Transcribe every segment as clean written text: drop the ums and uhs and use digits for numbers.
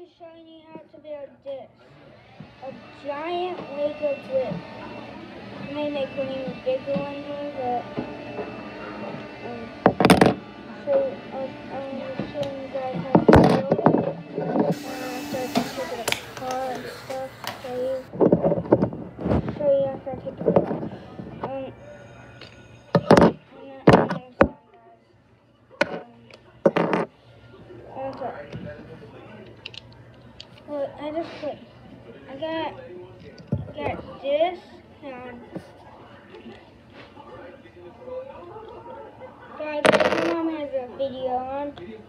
be showing you how to build this. A giant Lego brick. I may make one even bigger one here, but I'm going to show you guys how to build it. So I can take it apart and stuff. Show you after I take it apart. Look, I just put, I got this, guys, my mom has a video on,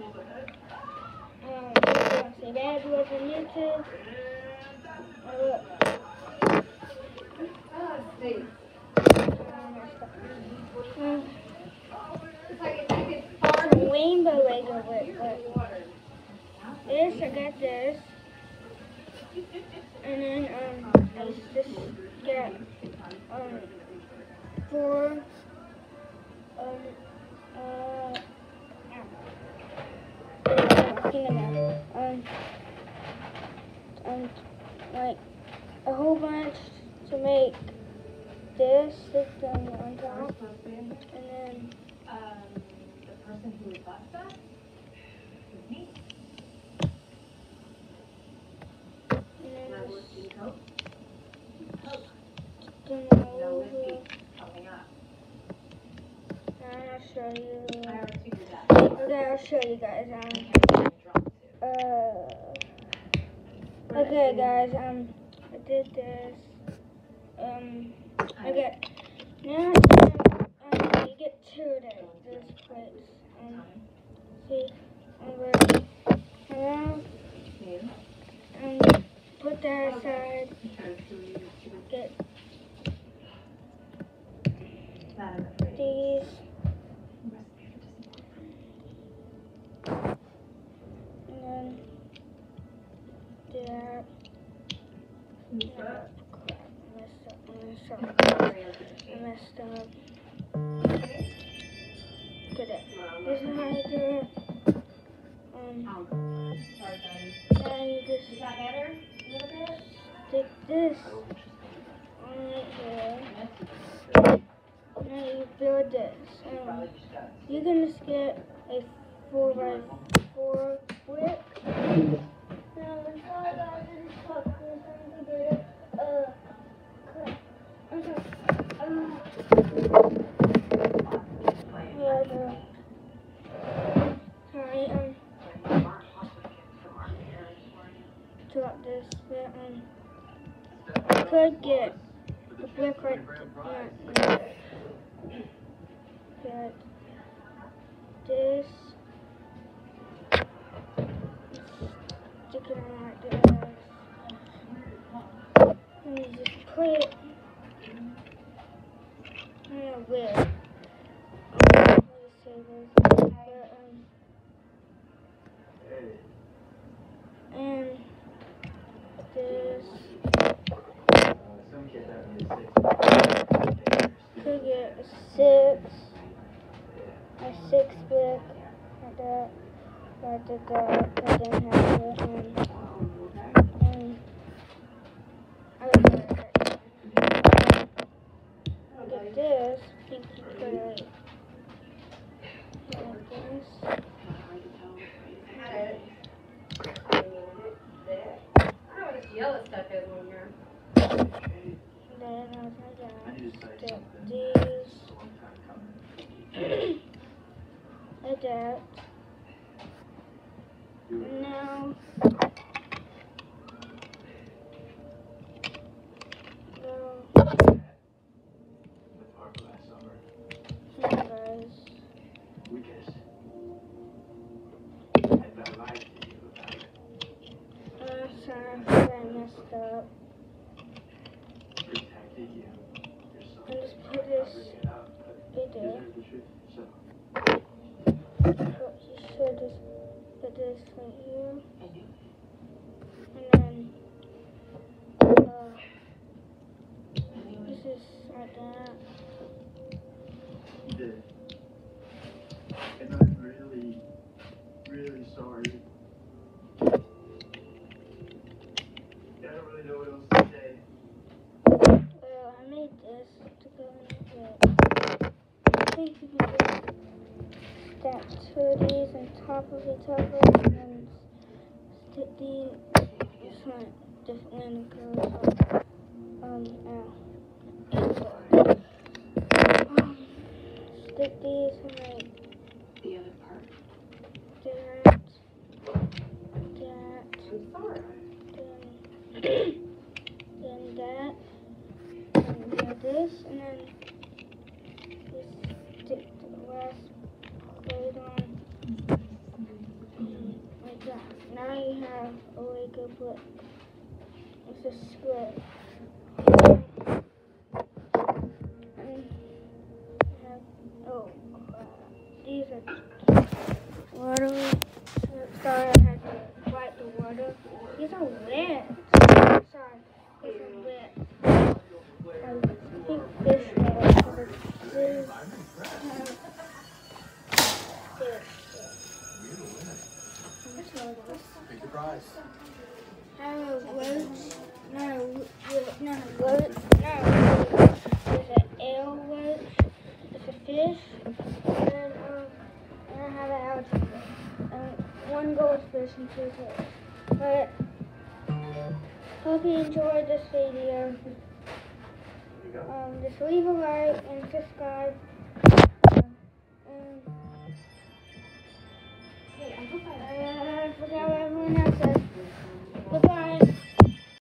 say bad words on YouTube, look. It's a rainbow Lego brick, but this, I got this. And then I just got 4 like a whole bunch to make this thing on top, and then the person who left that was me. I'll show you guys. Okay, guys. I did this. Okay. Now you get 2 of those plates. See, put that aside. Get these. And then that. I messed up. Look at it. This is how you do it. Now you just Is that better? A little bit? stick this on it here. Now you build this. You're gonna just get a 4x4 brick. Now the size of this cup is going to get drop this bit I could get the brick right there. Get this. Stick it on like this. And you just put it in a whip. And this could get a 6 brick like that. I did that, I didn't have it. And I would put it. I get this, I think you put it like this. Yellow stuff is when you're. Then I got these. Adapt. Now guys. Sorry, I messed up. And just put this right there. You should just put this right here. And then this is like that. You did. And I'm really, really sorry. top of each other and then stick these. It's not different landing curves. Stick these and like The other part. that. I'm sorry. Then that, and then this, and then just stick the last plate on, like that. Now you have a Lego brick. It's a split. And you have, oh crap, these are water. Sorry, I had to wipe the water. These are wet. Sorry, these are wet. I think this way, because it's this. Pick your prize. I have a roach. There's an eel roach. It's a fish. And I have an alligator. One goldfish and two tails. But hope you enjoyed this video. Just leave a like and subscribe. Hey, I hope I forgot what everyone else.